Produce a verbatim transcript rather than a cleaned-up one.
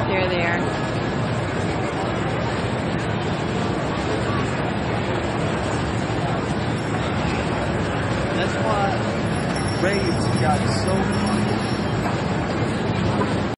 There they are. That's why raves got so